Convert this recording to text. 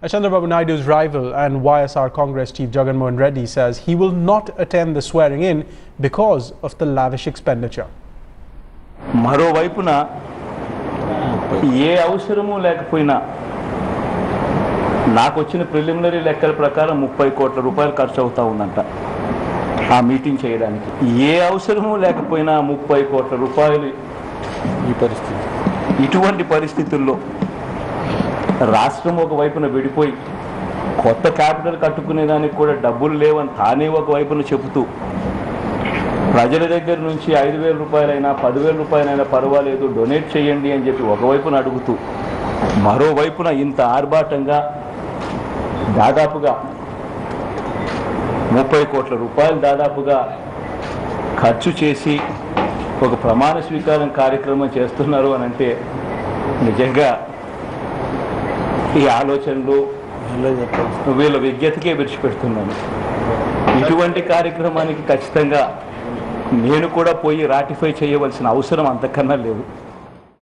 Chandrababu Naidu's rival and YSR Congress chief Jagan Mohan Reddy says he will not attend the swearing-in because of the lavish expenditure. మరో వైపున ఏ అవసరము లేకపోయినా నాకు వచ్చిన preliminary లెక్కల ప్రకారం 30 కోట్ల రూపాయలు ఖర్చు అవుతా ఉందంట ఆ మీటింగ్ చేయడానికి. ఏ అవసరము లేకపోయినా 30 కోట్ల రూపాయలు ఇటువంటి పరిస్థితుల్లో రాష్ట్రం ఒక వైపున విడిపోయి కొత్త క్యాపిటల్ కట్టుకునేదానికి కూడా డబ్బులు లేవని తానే ఒక వైపున చెబుతూ ప్రజల దగ్గర నుంచి 5,000 రూపాయలైనా 10,000 రూపాయలైనా పర్వాలేదు డొనేట్ చేయండి అని చెప్పి ఒకవైపున అడుగుతూ మరోవైపున ఇంత ఆర్భాటంగా దాదాపుగా 30 కోట్ల రూపాయలు దాదాపుగా ఖర్చు చేసి ఒక ప్రమాణ స్వీకారం కార్యక్రమం చేస్తున్నారు అని అంటే నిజంగా ఈ ఆలోచనలు వీళ్ళ విజ్ఞతకే విడిచిపెడుతున్నాను. ఇటువంటి కార్యక్రమానికి ఖచ్చితంగా నేను కూడా పోయి రాటిఫై చేయవలసిన అవసరం అంతకన్నా లేదు.